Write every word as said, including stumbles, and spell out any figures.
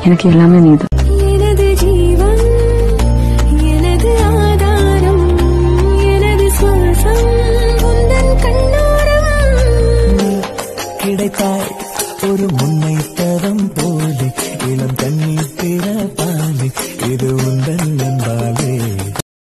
எனக்கு எல்லாமே நீதான். எனது ஜீவன் எனது ஆதாரம் எனது சுவாசம் உந்தன் கண்ணோரம் கிடைத்தாய் ஒரு முன்னை தரம் போலே இளம் கண்ணீர் பிற பாலே இது